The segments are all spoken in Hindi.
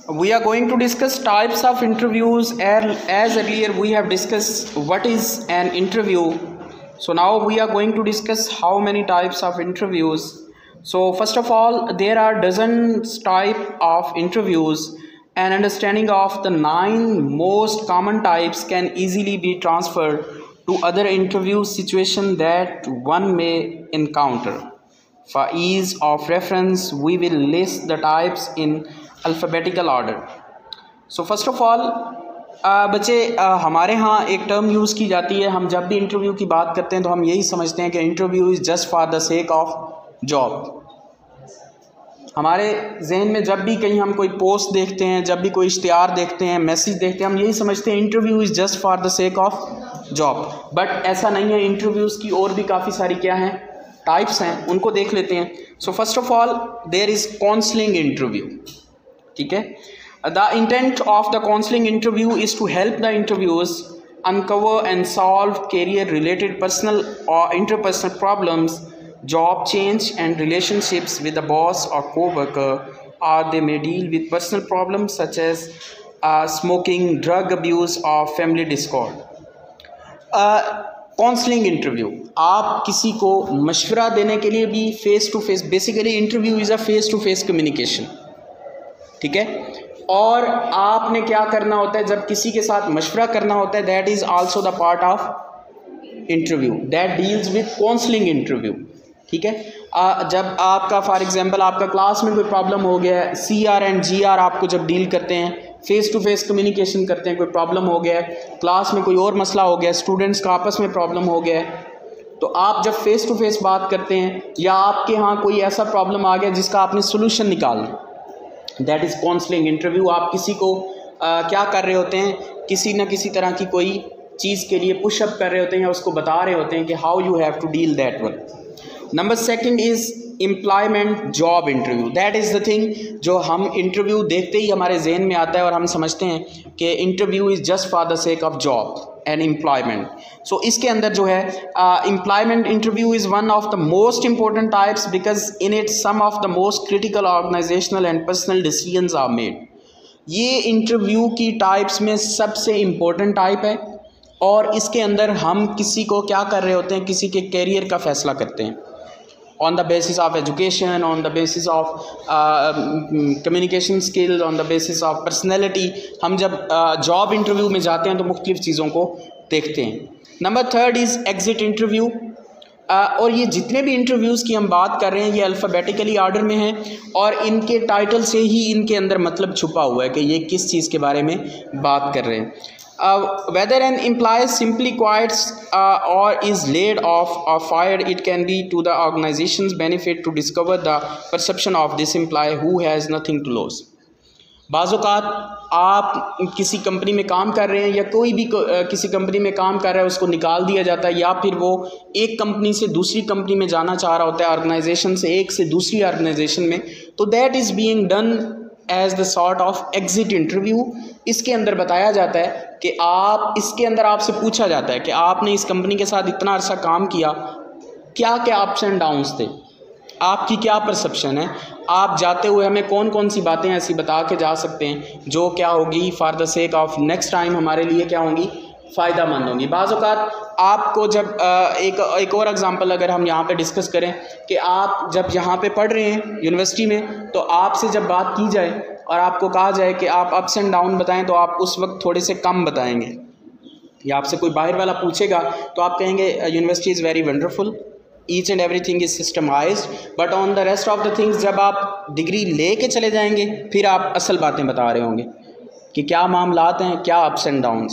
We are going to discuss types of interviews. As earlier we have discussed what is an interview. So now we are going to discuss how many types of interviews. So first of all, there are dozens type of interviews. An understanding of the 9 most common types can easily be transferred to other interview situations that one may encounter. For ease of reference, we will list the types in alphabetical order. So first of all, बच्चे हमारे यहाँ एक टर्म यूज़ की जाती है. हम जब भी इंटरव्यू की बात करते हैं तो हम यही समझते हैं कि interview is just for the sake of job. हमारे जहन में जब भी कहीं हम कोई पोस्ट देखते हैं, जब भी कोई इश्तिहार देखते हैं, मैसेज देखते हैं, हम यही समझते हैं interview is just for the sake of job. But ऐसा नहीं है. इंटरव्यूज़ की और भी काफ़ी सारी क्या हैं, टाइप्स हैं. उनको देख लेते हैं. So first of all there is counselling interview. ठीक है. The intent of the counselling interview is to help the interviewers uncover and solve career related personal or interpersonal problems, job change and relationships with the boss or co-worker, or they may deal with personal problems such as smoking, drug abuse or family discord. Counselling interview, आप किसी को मशवरा देने के लिए भी face to face, basically interview is a face to face communication. ठीक है. और आपने क्या करना होता है जब किसी के साथ मशवरा करना होता है, that is also the part of interview that deals with counselling interview. ठीक है. जब आपका फॉर एग्जांपल आपका क्लास में कोई प्रॉब्लम हो गया है, CR एंड GR आपको जब डील करते हैं, फेस टू फेस कम्युनिकेशन करते हैं, कोई प्रॉब्लम हो गया है, क्लास में कोई और मसला हो गया है, स्टूडेंट्स का आपस में प्रॉब्लम हो गया है, तो आप जब फेस टू फेस बात करते हैं या आपके यहाँ कोई ऐसा प्रॉब्लम आ गया जिसका आपने सोल्यूशन निकालना, दैट इज़ काउंसलिंग इंटरव्यू. आप किसी को क्या कर रहे होते हैं, किसी न किसी तरह की कोई चीज़ के लिए पुशअप कर रहे होते हैं या उसको बता रहे होते हैं कि how you have to deal that one. Number second is employment job interview. That is the thing जो हम इंटरव्यू देखते ही हमारे जहन में आता है और हम समझते हैं कि interview is just for the sake of job and employment. So इसके अंदर जो है employment interview is one of the most important types because in it some of the most critical organisational and personal decisions are made. ये इंटरव्यू की टाइप्स में सबसे इम्पोर्टेंट टाइप है और इसके अंदर हम किसी को क्या कर रहे होते हैं, किसी के कैरियर का फैसला करते हैं on the basis of education, on the basis of communication skills, on the basis of personality. हम जब जॉब इंटरव्यू में जाते हैं तो मुख्तलिफ़ चीज़ों को देखते हैं. Number third is exit interview. और ये जितने भी इंटरव्यूज़ की हम बात कर रहे हैं ये अल्फ़ाबेटिकली ऑर्डर में हैं और इनके टाइटल से ही इनके अंदर मतलब छुपा हुआ है कि ये किस चीज़ के बारे में बात कर रहे हैं. Whether an employee simply quits or is laid off or fired, it can be to the organization's benefit to discover the perception of this employee who has nothing to lose. बाज़ औक़ात आप किसी कंपनी में काम कर रहे हैं या कोई भी किसी कंपनी में काम कर रहा है, उसको निकाल दिया जाता है या फिर वो एक कंपनी से दूसरी कंपनी में जाना चाह रहा होता है, ऑर्गेनाइजेशन से एक से दूसरी ऑर्गेनाइजेशन में, तो that is being done as the sort of exit interview. इसके अंदर बताया जाता है कि आप, इसके अंदर आपसे पूछा जाता है कि आपने इस कंपनी के साथ इतना अर्सा काम किया, क्या क्या अप्स एंड डाउन्स थे, आपकी क्या परसेप्शन है, आप जाते हुए हमें कौन कौन सी बातें ऐसी बता के जा सकते हैं जो क्या होगी for the sake of next time हमारे लिए क्या होंगी, फ़ायदा मंद होंगी. बाज़ औक़ात आपको जब एक और एग्ज़ाम्पल अगर हम यहाँ पे डिस्कस करें कि आप जब यहाँ पे पढ़ रहे हैं यूनिवर्सिटी में, तो आपसे जब बात की जाए और आपको कहा जाए कि आप अप्स एंड डाउन बताएं तो आप उस वक्त थोड़े से कम बताएंगे, या आपसे कोई बाहर वाला पूछेगा तो आप कहेंगे university is very wonderful, each and everything is systemised, but on the rest of the things जब आप डिग्री ले के चले जाएंगे फिर आप असल बातें बता रहे होंगे कि क्या मामलात हैं, क्या ups and downs.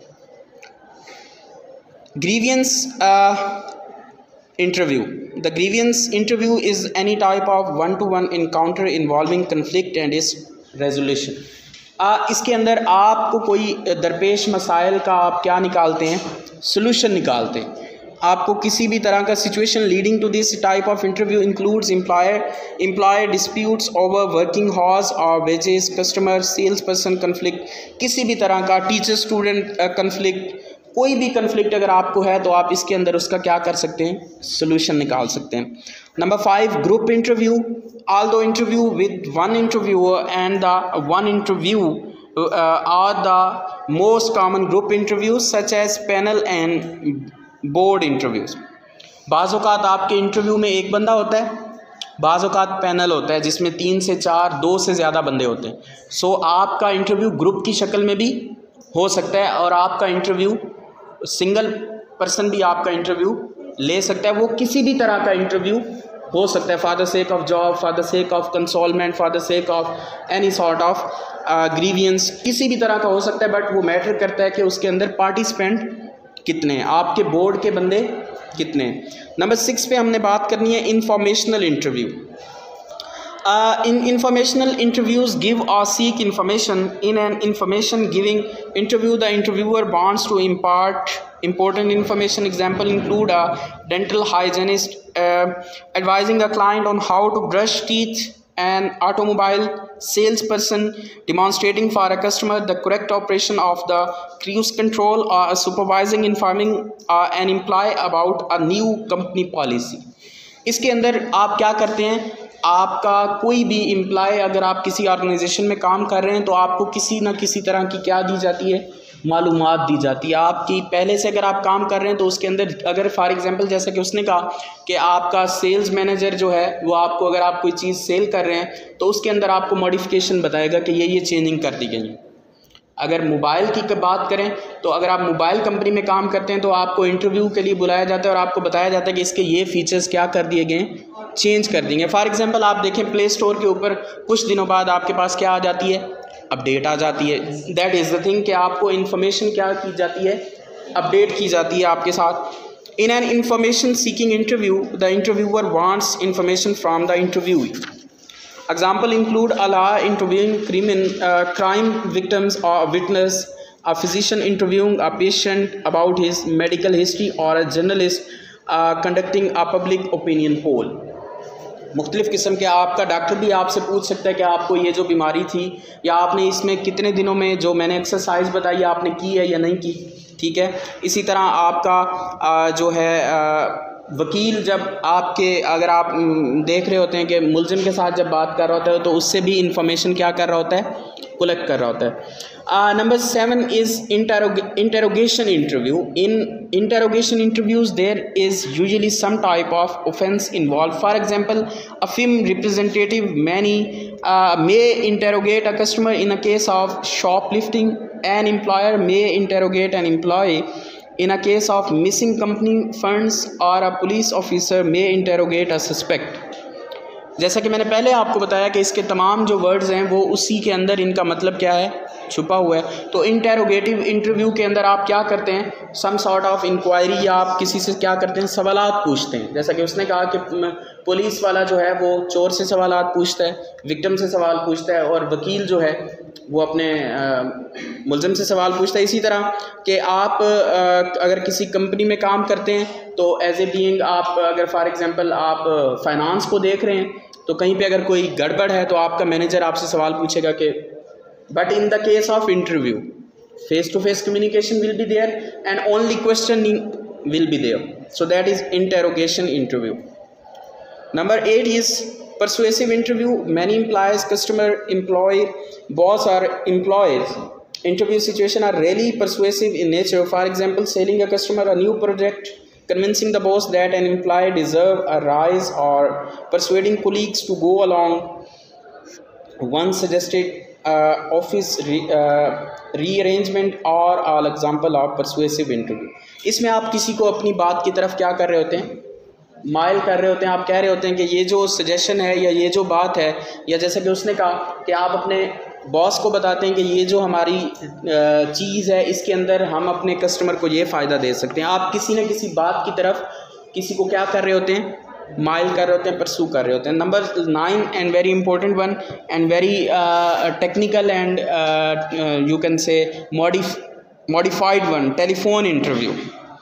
Grievance interview. The grievance interview is any type of one-to-one encounter involving conflict and its resolution. इसके अंदर आपको कोई दरपेश मसाइल का आप क्या निकालते हैं, सोल्यूशन निकालते हैं. आपको किसी भी तरह का situation leading to this type of interview includes employer disputes over working hours और wages, customer sales person conflict, किसी भी तरह का टीचर स्टूडेंट कन्फ्लिक्ट, कोई भी कन्फ्लिक्ट अगर आपको है तो आप इसके अंदर उसका क्या कर सकते हैं, सोल्यूशन निकाल सकते हैं। Number 5, group interview. Although interview with one interviewer and the one interview are the most common group interviews such as panel and board interviews। बाज़ औक़ात आपके इंटरव्यू में एक बंदा होता है, बाज़ औक़ात पैनल होता है जिसमें 3 से 4, 2 से ज़्यादा बंदे होते हैं। सो आपका इंटरव्यू ग्रुप की शक्ल में भी हो सकता है और आपका इंटरव्यू सिंगल पर्सन भी आपका इंटरव्यू ले सकता है। वो किसी भी तरह का इंटरव्यू हो सकता है, for the sake of job, for the sake of consolement, for the sake of any sort of grievance, किसी भी तरह का हो सकता है। बट वो मैटर करता है कि उसके अंदर पार्टिसिपेंट कितने हैं, आपके बोर्ड के बंदे कितने हैं। नंबर 6 पे हमने बात करनी है informational interview. In informational interviews, give or seek information. In an information giving interview, the interviewer wants to impart important information. Example include a dental hygienist advising a client on how to brush teeth, an automobile salesperson demonstrating for a customer the correct operation of the cruise control, or a supervising informing an employee about a new company policy। इसके अंदर आप क्या करते हैं, आपका कोई भी एम्प्लॉय अगर आप किसी ऑर्गेनाइजेशन में काम कर रहे हैं तो आपको किसी न किसी तरह की क्या दी जाती है, मालूमात दी जाती है आपकी। पहले से अगर आप काम कर रहे हैं तो उसके अंदर अगर फॉर एग्जांपल जैसा कि उसने कहा कि आपका सेल्स मैनेजर जो है वो आपको अगर आप कोई चीज़ सेल कर रहे हैं तो उसके अंदर आपको मॉडिफिकेशन बताएगा कि ये चेंजिंग कर दी गई है। अगर मोबाइल की बात करें तो अगर आप मोबाइल कंपनी में काम करते हैं तो आपको इंटरव्यू के लिए बुलाया जाता है और आपको बताया जाता है कि इसके ये फीचर्स क्या कर दिए गए, चेंज कर देंगे। फॉर एग्जांपल आप देखें प्ले स्टोर के ऊपर कुछ दिनों बाद आपके पास क्या आ जाती है, अपडेट आ जाती है। दैट इज़ द थिंग कि आपको इन्फॉर्मेशन क्या की जाती है, अपडेट की जाती है आपके साथ। In an information seeking interview the interviewer wants information from the interviewee. Example include a law interviewing crime victims or witness, a physician interviewing a patient about his medical history, or a journalist conducting a public opinion poll। मुख्तलिफ़ किस्म के आपका डॉक्टर भी आपसे पूछ सकता है कि आपको ये जो बीमारी थी या आपने इसमें कितने दिनों में जो मैंने एक्सरसाइज बताई आपने की है या नहीं की, ठीक है। इसी तरह आपका जो है वकील जब आपके अगर आप देख रहे होते हैं कि मुलजिम के साथ जब बात कर रहा होता है तो उससे भी इंफॉर्मेशन क्या कर रहा होता है, कलेक्ट कर रहा होता है। Number 7 is interrogation interview. In interrogation interviews there is usually some type of offence involve. For example a film representative may interrogate a customer in a case of shoplifting, an employer may interrogate an employee in a case of missing company funds, or a police officer may interrogate a suspect। जैसा कि मैंने पहले आपको बताया कि इसके तमाम जो वर्ड्स हैं वो उसी के अंदर इनका मतलब क्या है, छुपा हुआ है। तो इंटेरोगेटिव इंटरव्यू के अंदर आप क्या करते हैं, सम सॉर्ट ऑफ इंक्वायरी, या आप किसी से क्या करते हैं, सवालात पूछते हैं। जैसा कि उसने कहा कि पुलिस वाला जो है वो चोर से सवालात पूछता है, विक्टिम से सवाल पूछता है, और वकील जो है वो अपने मुलजिम से सवाल पूछता है। इसी तरह कि आप अगर किसी कंपनी में काम करते हैं तो एज ए बीइंग आप अगर फॉर एग्जांपल आप फाइनेंस को देख रहे हैं तो कहीं पे अगर कोई गड़बड़ है तो आपका मैनेजर आपसे सवाल पूछेगा कि but in the case of interview face to face communication will be there and only questioning will be there, so that is interrogation interview. Number 8 is persuasive interview. Many employees, customer, employee, boss or employees interview situation are really persuasive in nature. For example, selling a customer a new project, convincing the boss that an employee deserve a rise, or persuading colleagues to go along. One suggested office rearrangement or all example of persuasive interview। इसमें आप किसी को अपनी बात की तरफ क्या कर रहे होते हैं, माइल कर रहे होते हैं। आप कह रहे होते हैं कि ये जो सजेशन है या ये जो बात है, या जैसा कि उसने कहा कि आप अपने बॉस को बताते हैं कि ये जो हमारी चीज़ है इसके अंदर हम अपने कस्टमर को ये फ़ायदा दे सकते हैं। आप किसी न किसी बात की तरफ किसी को क्या कर रहे होते हैं, माइल कर रहे होते हैं, परसू कर रहे होते हैं। Number 9 and very important one and very technical and you can say modified one, telephone interview.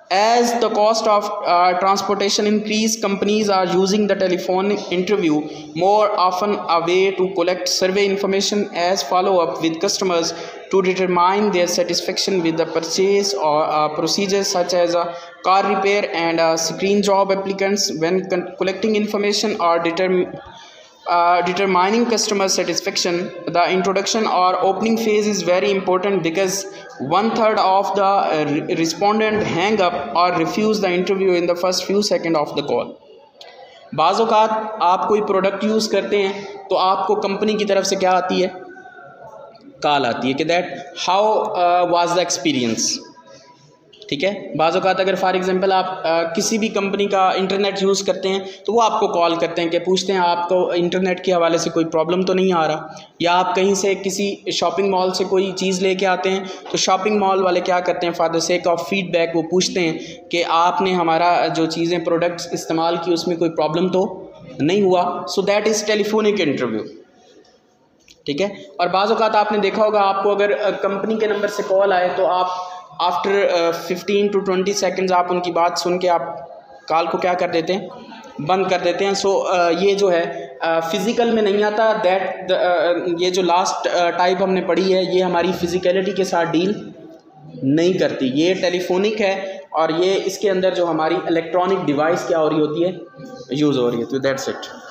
As the cost of transportation increase, companies are using the telephone interview more often a way to collect survey information as follow-up with customers to determine their satisfaction with the purchase or procedures such as car repair and screen job applicants. When collecting information or determining customer satisfaction, the introduction or opening phase is very important because 1/3 of the respondent hang up or refuse the interview in the first few seconds of the call. बाज़ औक़ात आप कोई प्रोडक्ट यूज़ करते हैं तो आपको कंपनी की तरफ से क्या आती है, कॉल आती है कि that how was the experience, ठीक है। बाज़ औक़ात अगर फॉर एग्ज़ाम्पल आप किसी भी कंपनी का इंटरनेट यूज़ करते हैं तो वो आपको कॉल करते हैं कि पूछते हैं आपको इंटरनेट के हवाले से कोई प्रॉब्लम तो नहीं आ रहा, या आप कहीं से किसी शॉपिंग मॉल से कोई चीज़ लेके आते हैं तो शॉपिंग मॉल वाले क्या करते हैं, for the sake of feedback वो पूछते हैं कि आपने हमारा जो चीज़ें प्रोडक्ट्स इस्तेमाल की उसमें कोई प्रॉब्लम तो नहीं हुआ। So that is telephonic interview, ठीक है। और बाज़ औक़ात आपने देखा होगा आपको अगर कंपनी के नंबर से कॉल आए तो आप आफ्टर 15 to 20 सेकेंड्स आप उनकी बात सुन के आप कॉल को क्या कर देते हैं, बंद कर देते हैं। सो ये जो है फ़िज़िकल में नहीं आता, दैट ये जो लास्ट टाइप हमने पढ़ी है ये हमारी फ़िज़िकलिटी के साथ डील नहीं करती, ये टेलीफोनिक है और ये इसके अंदर जो हमारी इलेक्ट्रॉनिक डिवाइस क्या हो रही होती है, यूज़ हो रही है। तो दैट्स इट।